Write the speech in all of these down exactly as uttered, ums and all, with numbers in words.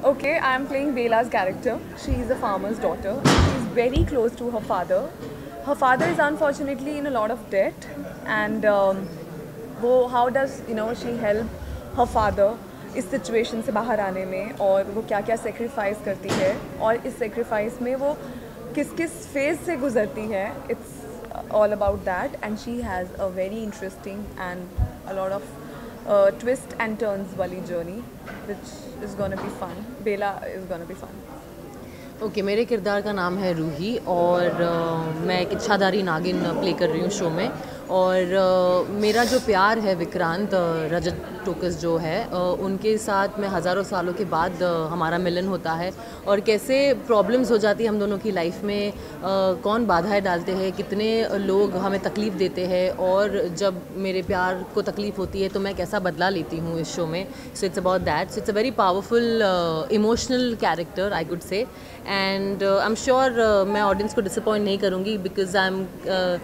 Okay, I am playing Bela's character. She is a farmer's daughter. She is very close to her father. Her father is unfortunately in a lot of debt, and um, वो how does you know she help her father इस situation से बाहर आने में, और वो क्या क्या सेक्रीफाइस करती है, और इस सेक्रीफाइस में वो किस किस फेज से गुजरती है. It's all about that, and she has a very interesting and a lot of uh, twist and turns wali journey, which is gonna be fun. Bela is gonna be fun. Okay okay, मेरे किरदार का नाम है रूही और uh, मैं एक इच्छाधारी नागिन play कर रही हूँ शो में. और uh, मेरा जो प्यार है विक्रांत uh, रजत टोकस जो है uh, उनके साथ में हज़ारों सालों के बाद uh, हमारा मिलन होता है, और कैसे प्रॉब्लम्स हो जाती है हम दोनों की लाइफ में, uh, कौन बाधाएं डालते हैं, कितने लोग हमें तकलीफ़ देते हैं, और जब मेरे प्यार को तकलीफ़ होती है तो मैं कैसा बदला लेती हूँ इस शो में. So it's about that. So it's a very powerful emotional character I could say, and I am sure मैं ऑडियंस को डिसअपॉइंट नहीं करूँगी because I am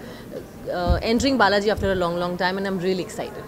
entering Balaji after a long long time and I am really excited.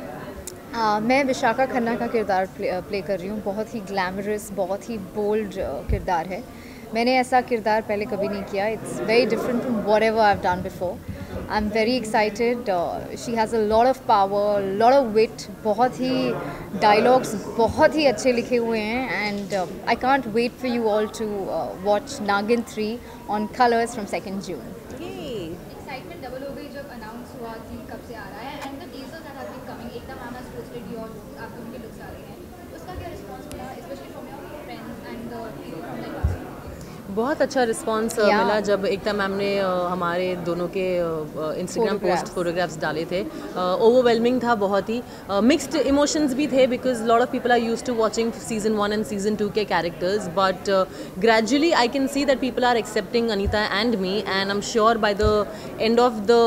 Uh, मैं विशाखा खन्ना का किरदार play, play कर रही हूँ. बहुत ही ग्लैमरस, बहुत ही बोल्ड uh, किरदार है. मैंने ऐसा किरदार पहले कभी नहीं किया. It's very different from whatever I have done before. I am very excited. She has a lot of power, lot of wit. बहुत ही डायलॉग्स बहुत ही अच्छे लिखे हुए हैं, and I can't wait for you all to watch Naagin three on Colors from second June. Excitement double हो गई जब अनाउंस हुआ कि कब से आ रहा है, and the teaser that have been coming, एकदम मैम हैज पोस्टेड योर आप दोनों के लुक्स आ रहे हैं, उसका क्या रिस्पांस मिला, specially from your friends and the people from the industry? बहुत अच्छा रिस्पांस uh, Yeah. मिला जब एकता मैम ने uh, हमारे दोनों के इंस्टाग्राम पोस्ट फोटोग्राफ्स डाले थे. ओवरवेलमिंग था बहुत ही. मिक्स्ड uh, इमोशंस भी थे because lot of people are used to watching season one and season two के characters, but gradually I can see that people are accepting Anita and me, and I am sure by the end of the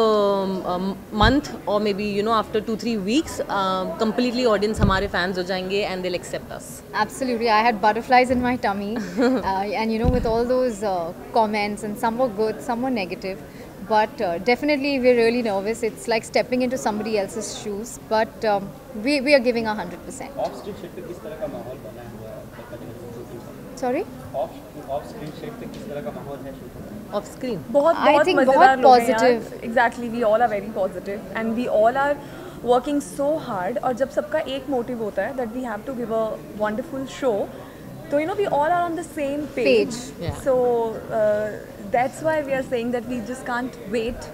month or may be you know after two three weeks completely audience हमारे fans हो जाएंगे and they accept us. Absolutely, I had butterflies in my tummy, uh, and you know, with all those uh, comments, and some were good, some were negative, but uh, definitely we're really nervous. It's like stepping into somebody else's shoes, but um, we we are giving a hundred percent. Off screen set पे किस तरह का माहौल बना हुआ है? Sorry? Off off screen set पे किस तरह का माहौल है शूटिंग में? ऑफ स्क्रीन बहुत I बहुत think मजेदार बहुत लोग हैं यार. positive. Exactly, we all are very positive, and we all are working so hard. और जब सबका एक मोटिव होता है that we have to give a wonderful show, तो you know we all are on the same page. Page. Yeah. So uh, that's why we are saying that we just can't wait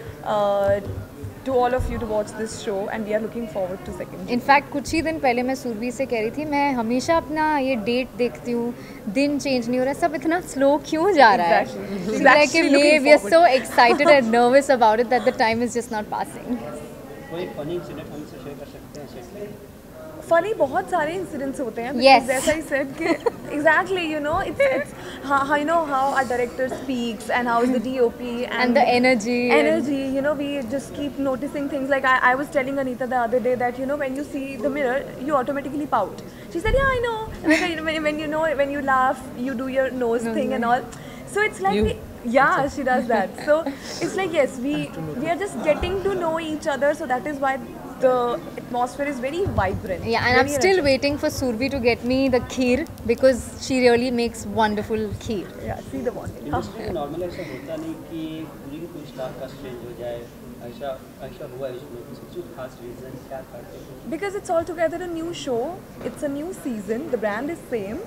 uh, to all of you to watch this show, and we are looking forward to second. In fact कुछ ही दिन पहले मैं सुरभि से कह रही थी, मैं हमेशा अपना ये डेट देखती हूँ, दिन चेंज नहीं हो रहा है, सब इतना स्लो क्यों जा रहा है. Exactly. She's She's like, actually "may looking we are forward." so excited and nervous about it that the time is just not passing." कोई फनी इंसिडेंट हमसे शेयर कर सकते हैं सेट पे? फनी बहुत सारे इंसिडेंट्स होते हैं. Yes. because जैसा ही said कि exactly you know it's it's how, how you know how our director speaks and how is the D O P and, And the energy. and- energy, you know, we just keep noticing things. Like I, I was telling Anita the other day that you know when you see the mirror you automatically pout. She said yeah I know. When, you- when, when you know when you laugh you do your nose thing and all. So it's like You- we, yeah she does that. So it's like yes we we are just getting to know each other, so that is why the atmosphere is very vibrant. Yeah, and I'm very still energetic. waiting for Surbi to get me the kheer because she really makes wonderful kheer. Yeah, see the bonding. Industry में normal ऐसा होता नहीं कि पूरी की पूरी star cast change हो जाए. ऐसा ऐसा हुआ है इसमें कुछ कुछ खास रीजन क्या था? Because it's altogether a new show, it's a new season, the brand is same.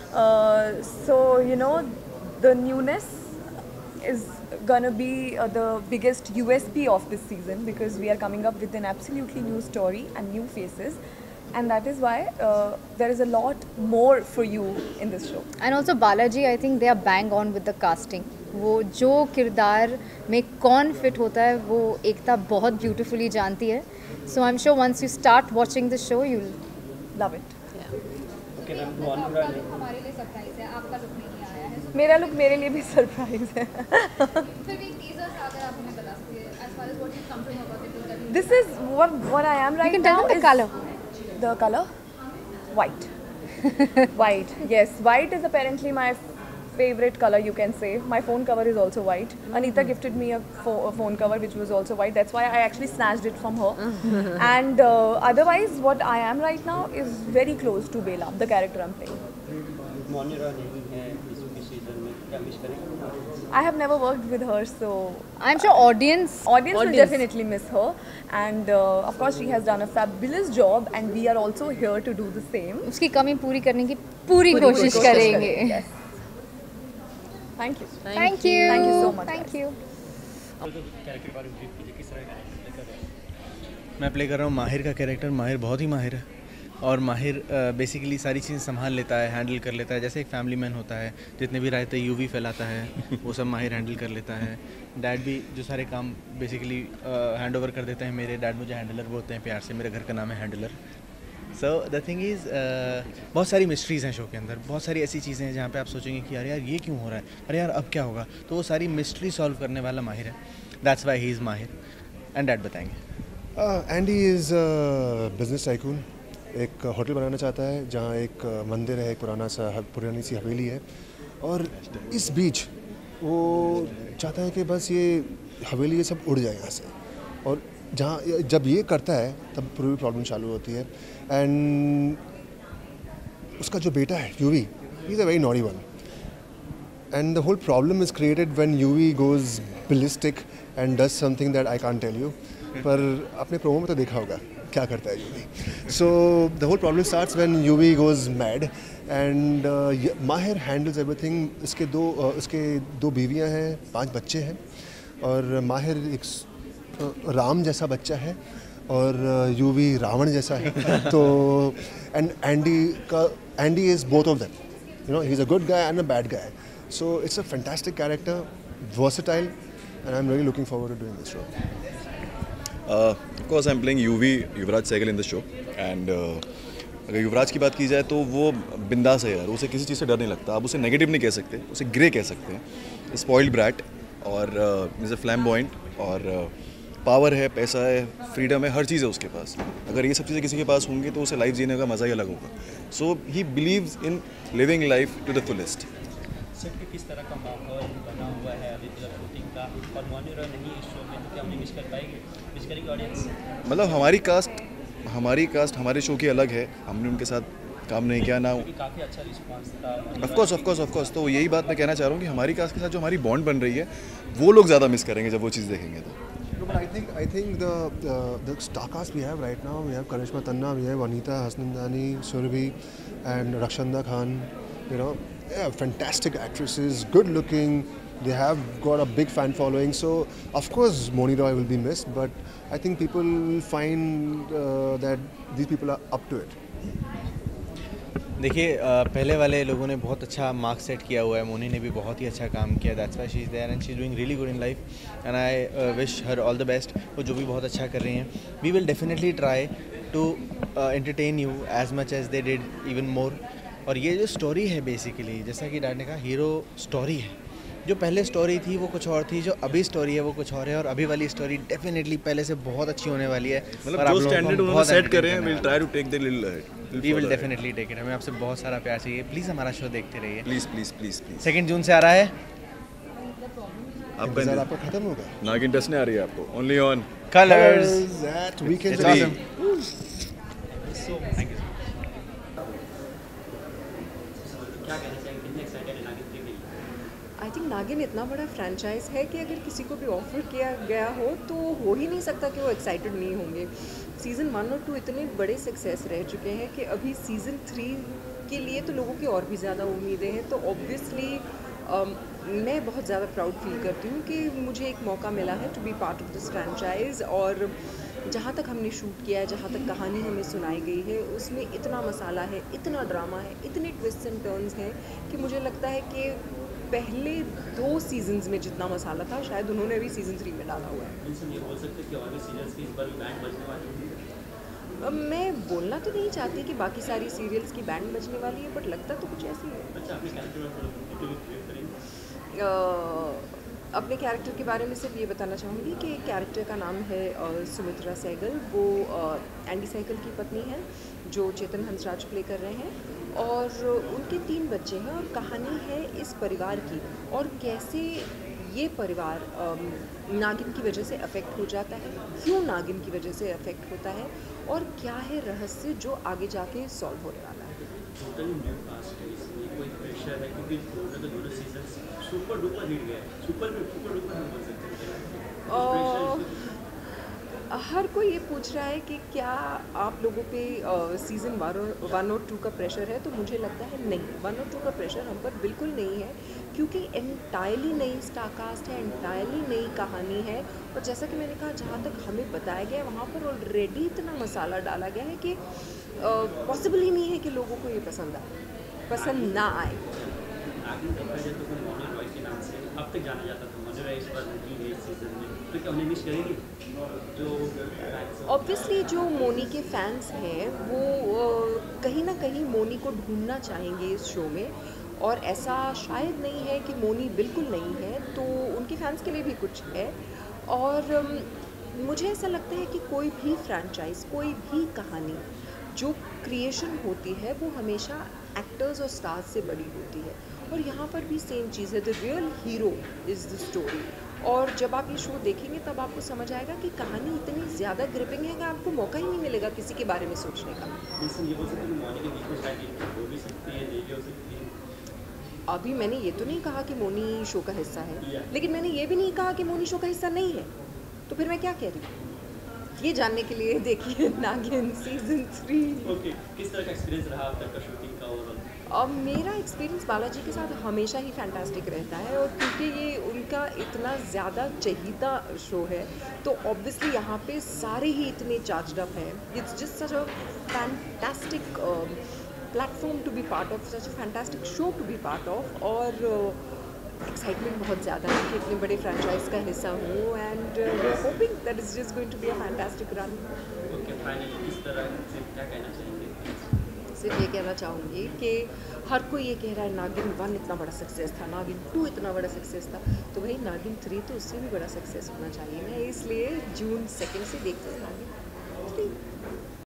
Uh, so, you know, the newness is gonna be uh, the biggest U S P of this season, because we are coming up with an absolutely new story and new faces. And that is why uh, there is a lot more for you in this show. And also Balaji, I think they are bang on with the casting. वो जो किरदार में कौन fit होता है वो एकता बहुत beautifully जानती है. So I'm sure once you start watching the show you'll Love it. Okay ma'am, one आपका लुक हमारे लिए सरप्राइज है, आपका लुक नहीं आया है, मेरा लुक मेरे लिए भी सरप्राइज है. फिर भी टीजर से अगर आप हमें बता सकते हैं as far as what you come to know about the teaser. This is what what I am you right can tell now. them the is color. The color? White. White. Yes, white is apparently my favorite color, you can say. My phone cover is also white. Anita gifted me a, pho- a phone cover which was also white. That's why I actually snatched it from her. And uh, otherwise, what I am right now is very close to Bela, the character I'm playing. Mouni Roy नहीं है इस season में, क्या miss करेंगे? I have never worked with her, so I'm sure audience audience will definitely miss her. And uh, of course, she has done a fabulous job, and we are also here to do the same. उसकी कमी पूरी करने की पूरी पूरी कोशिश कोशिश करेंगे. Yes. Thank you. Thank you. Thank you so much, Thank guys. you. Character बारे में brief कीजिए, किस तरह का कैरेक्टर कर रहे हैं? मैं प्ले कर रहा हूँ माहिर का कैरेक्टर। माहिर बहुत ही माहिर है और माहिर बेसिकली सारी चीज़ें संभाल लेता है, हैंडल कर लेता है, जैसे एक फैमिली मैन होता है। जितने भी रायते यूवी फैलाता है वो सब माहिर हैंडल कर लेता है। डैड भी जो सारे काम बेसिकली हैंड ओवर कर देते हैं मेरे डैड, मुझे हैंडलर बोलते हैं प्यार से, मेरे घर का नाम है handler. So the thing is बहुत सारी मिस्ट्रीज़ हैं शो के अंदर, बहुत सारी ऐसी चीज़ें हैं जहाँ पे आप सोचेंगे कि यार यार ये क्यों हो रहा है, अरे यार अब क्या होगा, तो वो सारी मिस्ट्री सॉल्व करने वाला माहिर है। That's why he is Mahir. And dad बताएंगे। Andy is business tycoon. एक होटल बनाना चाहता है जहाँ एक मंदिर है, एक पुराना सा पुरानी सी हवेली है, और इस बीच वो चाहता है कि बस ये हवेली ये सब उड़ जाए यहाँ से। और जहाँ जब ये करता है तब पूरी प्रॉब्लम चालू होती है। एंड उसका जो बेटा है UV, he is a very naughty one, and the whole problem is created when UV goes ballistic and does something that I can't tell you. पर आपने प्रोमो में तो देखा होगा क्या करता है UV. So the whole problem starts when UV goes mad and Mahir handles everything. इसके दो uh, इसके दो बीवियां हैं, पांच बच्चे हैं, और माहिर एक uh, राम जैसा बच्चा है और यूवी uh, रावण जैसा है। तो एंड एंडी का Andy is both of them, you know, he is a good guy and a bad guy. So it's a fantastic character, versatile, and I'm really looking forward to doing this show. Uh, of course, I'm playing U V, Yuvraj Sehgal in the show, and uh, अगर युवराज की बात की जाए तो वो बिंदास है यार, उसे किसी चीज़ से डर नहीं लगता। आप उसे नेगेटिव नहीं कह सकते, उसे ग्रे कह सकते हैं। स्पॉइल्ड ब्रैट और इज़ अ फ्लैम्बॉयंट, और पावर uh, है, पैसा है, फ्रीडम है, हर चीज़ है उसके पास। अगर ये सब चीज़ें किसी के पास होंगी तो उसे लाइफ जीने का मज़ा ही अलग होगा। So he believes in living life to the fullest. Set पे किस तरह का माहौल बना हुआ है अभी तक शूटिंग का, और मौनी रॉय नहीं इस शो में, तो क्या हमने मिस कर पाएंगे, मिस करेंगे ऑडियंस? मतलब हमारी कास्ट हमारी कास्ट हमारे शो की अलग है, हमने उनके साथ काम नहीं किया ना। काफ़ी अच्छा रिस्पांस था। Of course of course of course तो यही बात मैं कहना चाह रहा हूँ कि हमारी कास्ट के साथ जो हमारी बॉन्ड बन रही है वो लोग ज़्यादा मिस करेंगे जब वो चीज़ देखेंगे तो। No, but I think I think the the, the star cast we have right now, we have Karishma Tanna, we have Anita Hasnandani, Surabhi, and Rakshanda Khan. You know, yeah, fantastic actresses, good looking. They have got a big fan following. So of course Moni Roy will be missed, but I think people will find uh, that these people are up to it. देखिए पहले वाले लोगों ने बहुत अच्छा mark set किया हुआ है, मोनी ने भी बहुत ही अच्छा काम किया। That's why she is there and she is doing really good in life, and I wish her all the best. वो जो भी बहुत अच्छा कर रही हैं, we will definitely try to entertain you as much as they did, even more. और ये जो स्टोरी है बेसिकली, जैसा कि डैड ने कहा, हीरो स्टोरी है। जो पहले स्टोरी थी वो कुछ और थी, जो अभी स्टोरी है वो कुछ और है, और अभी वाली स्टोरी डेफिनेटली पहले से बहुत अच्छी होने वाली है। मतलब जो स्टैंडर्ड उन्होंने सेट करे हैं, we'll try to take the little ahead. We will definitely take it. हमें आपसे बहुत सारा प्यार चाहिए, प्लीज़ हमारा शो देखते रहिए। Please please please please. Second June से आ रहा है। आपका इंतज़ार आपका खत्म होगा। नागिन डसने आ रही है आपको, only on Colors. That weekend. It's awesome. Thank you. क्या कहना चाहेंगे, कितने एक्साइटेड है नागिन के लिए? आई थिंक नागिन इतना बड़ा फ्रेंचाइज है कि अगर किसी को भी ऑफर किया गया हो तो हो ही नहीं सकता कि वो एक्साइटेड नहीं होंगे। सीज़न वन और टू इतने बड़े सक्सेस रह चुके हैं कि अभी सीज़न थ्री के लिए तो लोगों की और भी ज़्यादा उम्मीदें हैं। तो ऑब्वियसली मैं बहुत ज़्यादा प्राउड फील करती हूँ कि मुझे एक मौका मिला है to be part of this franchise. और जहाँ तक हमने शूट किया है, जहाँ तक कहानी हमें सुनाई गई है, उसमें इतना मसाला है, इतना ड्रामा है, इतने ट्विस्ट एंड टर्न्स हैं कि मुझे लगता है कि पहले दो सीजन्स में जितना मसाला था शायद उन्होंने अभी सीज़न थ्री में डाला हुआ है। इनसे ये बोल सकते हैं कि और भी सीरियल्स की इस बार भी बैंड बजने वाली है? अब मैं बोलना तो नहीं चाहती कि बाकी सारी सीरियल्स की बैंड बजने वाली है, बट लगता तो कुछ ऐसी है। अच्छा, अपने कैरेक्टर में थोड़ा डिटेल क्लियर करेंगे? अ, अपने कैरेक्टर के बारे में सिर्फ ये बताना चाहूँगी कि कैरेक्टर का नाम है अ, सुमित्रा सहगल। वो अ, एंडी सहगल की पत्नी है जो चेतन हंसराज प्ले कर रहे हैं, और उनके तीन बच्चे हैं। और कहानी है इस परिवार की, और कैसे ये परिवार अम, नागिन की वजह से अफेक्ट हो जाता है, क्यों नागिन की वजह से अफेक्ट होता है, और क्या है रहस्य जो आगे जाके सॉल्व होने वाला है। टोटली न्यू कास्ट है, इसमें कोई प्रेशर है क्योंकि दोनों तो दोनों सीजन सुपर डुपर हिट गए, सुपर में सुपर डुपर नहीं बोल सकते हैं। हर कोई ये पूछ रहा है कि क्या आप लोगों पे सीज़न वन और टू का प्रेशर है, तो मुझे लगता है नहीं, वन और टू का प्रेशर हम पर बिल्कुल नहीं है, क्योंकि एंटायरली नई स्टारकास्ट है, एंटायरली नई कहानी है। और जैसा कि मैंने कहा, जहाँ तक हमें बताया गया है वहाँ पर ऑलरेडी इतना मसाला डाला गया है कि पॉसिबल ही नहीं है कि लोगों को ये पसंद आए, पसंद ना आए। आगे देखा जाए तो कोई मोनी रॉय के नाम से अब तक जाना जाता था, मोनी रॉय इस बार नहीं गई सीजन में, तो क्या उन्हें मिस करेंगे जो ऑब्वियसली जो मोनी के फैंस हैं वो अ, कहीं ना कहीं मोनी को ढूंढना चाहेंगे इस शो में, और ऐसा शायद नहीं है कि मोनी बिल्कुल नहीं है, तो उनके फैंस के लिए भी कुछ है। और अम, मुझे ऐसा लगता है कि कोई भी फ्रेंचाइज, कोई भी कहानी जो क्रिएशन होती है वो हमेशा एक्टर्स और स्टार्स से बड़ी होती है, और यहाँ पर भी सेम चीज़ है, the real hero is the story. और जब आप ये शो देखेंगे तब आपको समझ आएगा कि कहानी इतनी ज़्यादा ग्रिपिंग है कि आपको मौका ही नहीं मिलेगा किसी के बारे में सोचने का। ये बोल सकते हैं मोनी के बीच में शायद हो भी सकती है, नहीं भी हो सकती है। अभी मैंने ये तो नहीं कहा कि मोनी शो का हिस्सा है, लेकिन मैंने ये भी नहीं कहा कि मोनी शो का हिस्सा नहीं है, तो फिर मैं क्या कह रही हूँ? ये जानने के लिए देखिए नागिन सीजन थ्री। ओके, किस तरह का एक्सपीरियंस रहा अब तक का शूटिंग का ओवरऑल? अब मेरा एक्सपीरियंस बालाजी के साथ हमेशा ही फैंटास्टिक रहता है, और क्योंकि ये उनका इतना ज़्यादा चहीता शो है तो ऑब्वियसली यहाँ पे सारे ही इतने चार्ज्ड अप हैं। It's just such a fantastic platform to be part of, such a fantastic show to be part of, और एक्साइटमेंट बहुत ज़्यादा है कि इतने बड़े फ्रेंचाइज का हिस्सा हूँ, and we are hoping that is just going to be a fantastic run. Okay, finally किस तरह से क्या कहना चाहेंगे? सिर्फ ये कहना चाहूँगी कि हर कोई ये कह रहा है नागिन वन इतना बड़ा सक्सेस था, नागिन टू इतना बड़ा सक्सेस था, तो भाई नागिन थ्री तो उससे भी बड़ा सक्सेस होना चाहिए ना, इसलिए जून सेकेंड से देखते हैं नागिन थ्री।